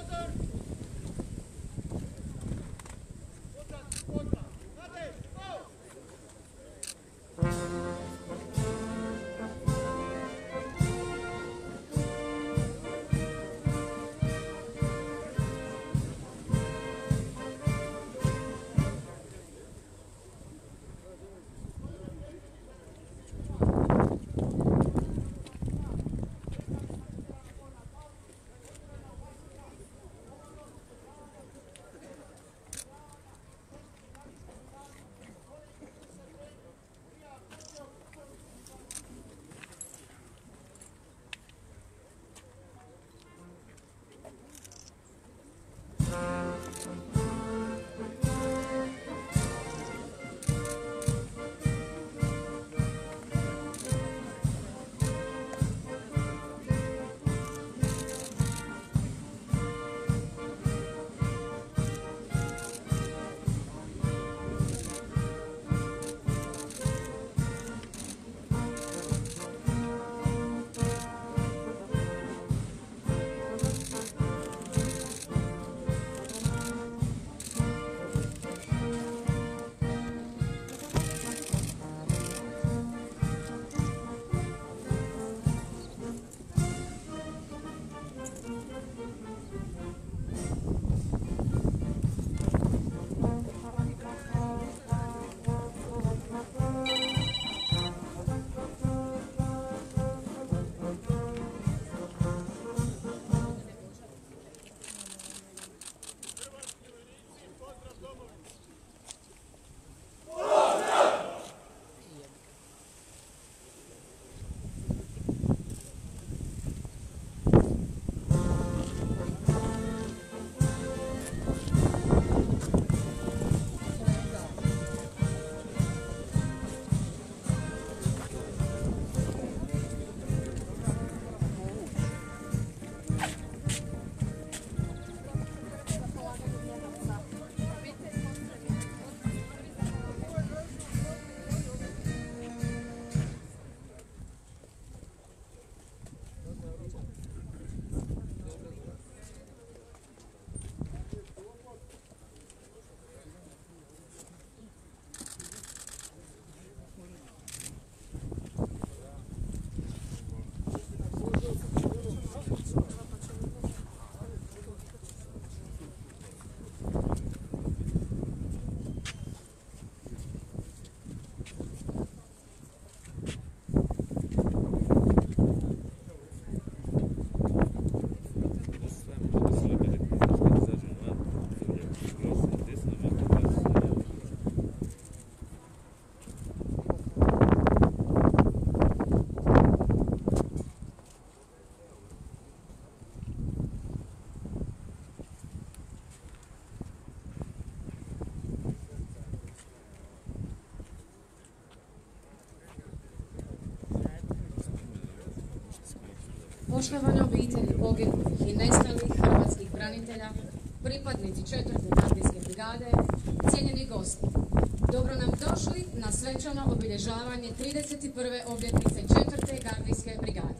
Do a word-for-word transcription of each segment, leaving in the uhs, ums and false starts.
Poštovane obitelji poginulih i nestalih hrvatskih branitelja, pripadnici četvrte gardijske brigade, cijenjeni gosti, dobro nam došli na svečano obilježavanje trideset prve obljetnice četvrte gardijske brigade.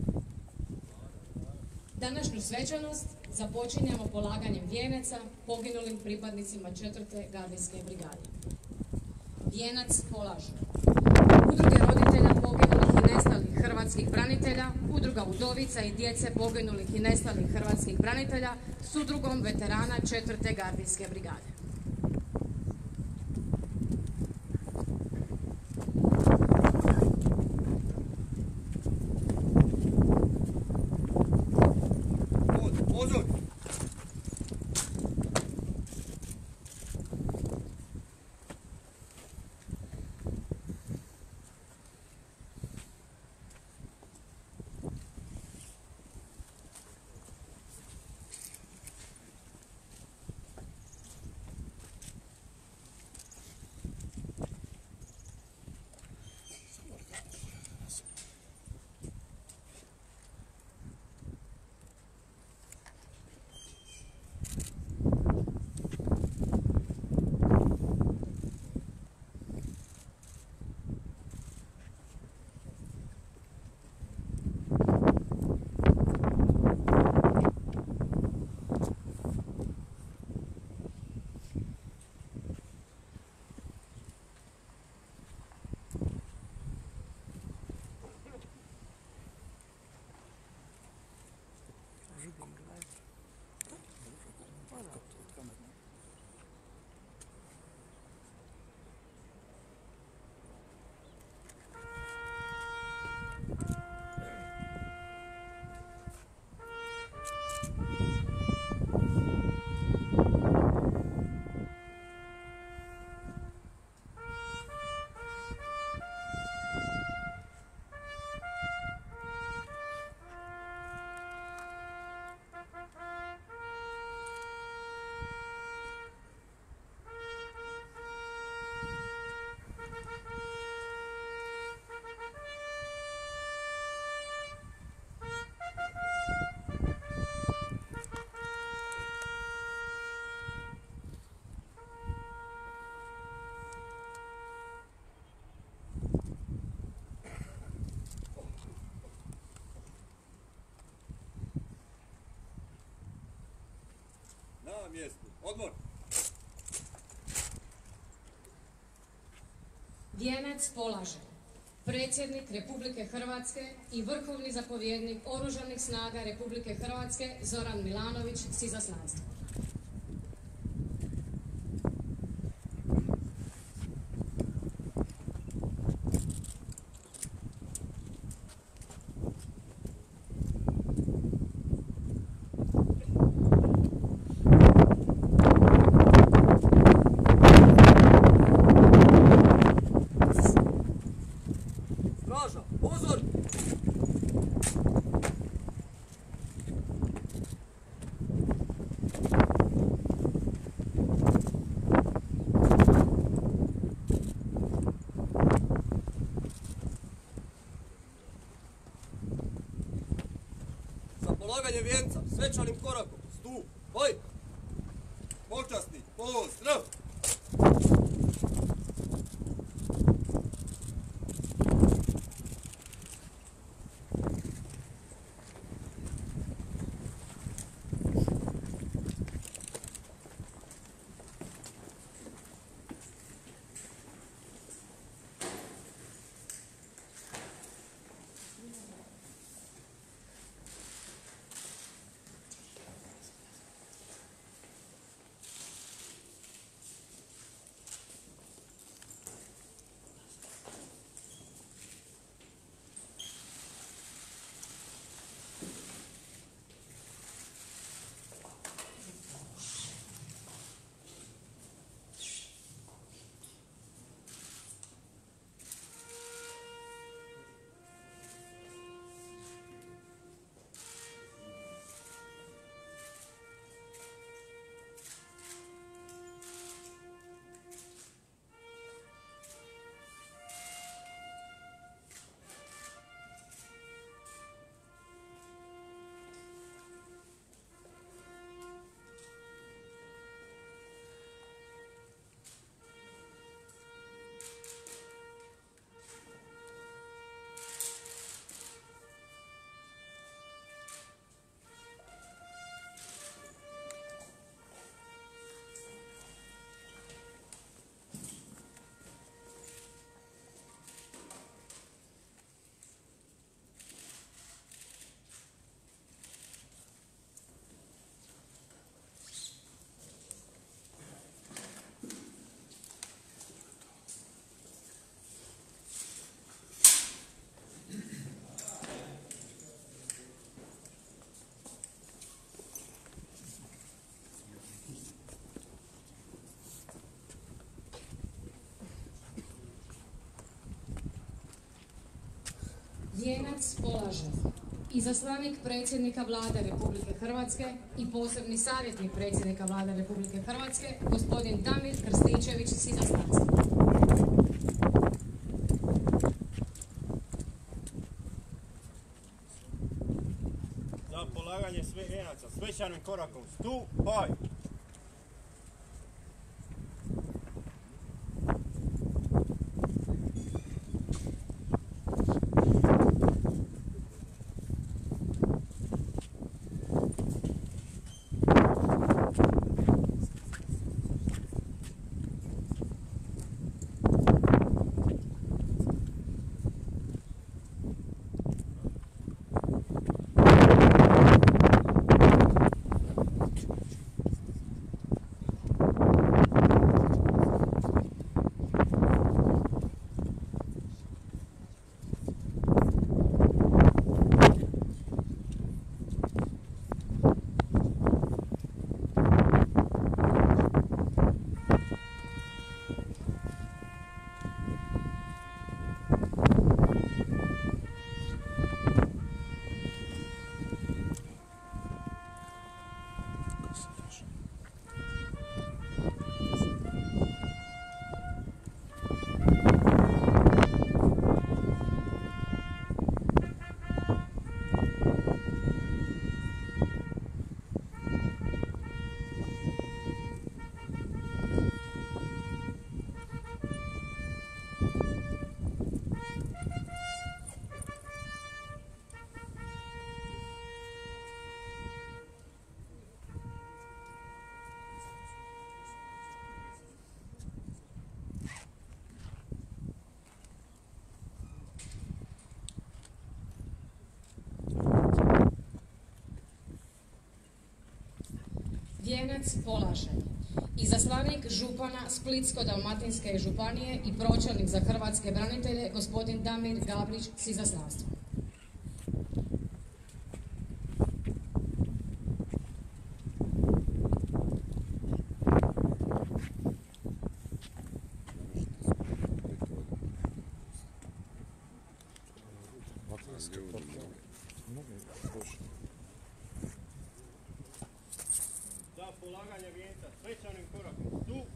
Današnju svečanost započinjemo polaganjem vijenaca poginulim pripadnicima četvrte gardijske brigade. Vijenac polažu udruge roditelja poginulih i nestalih hrvatskih branitelja, udruga udovica i djece poginulih i nestalih hrvatskih branitelja s udrugom veterana četvrte gardijske brigade. mjestu. Odmor! Vijenac polaže predsjednik Republike Hrvatske i vrhovni zapovjednik Oružanih snaga Republike Hrvatske Zoran Milanović s izaslanstvom. Straža, pozor! Za polaganje vijenca, svečanim korakom, stup, boj! Počasni, pozdrav! Vijenac polaže izaslanik predsjednika Vlade Republike Hrvatske i posebni savjetnik predsjednika Vlade Republike Hrvatske, gospodin Damir Krstičević s izaslanstvom. Za polaganje sve vijenaca svečanim korakom, stupaj! vijenac polaže izaslanik župana Splitsko-dalmatinske županije i pročelnik za hrvatske branitelje, gospodin Damir Gabrić s izaslanstvom.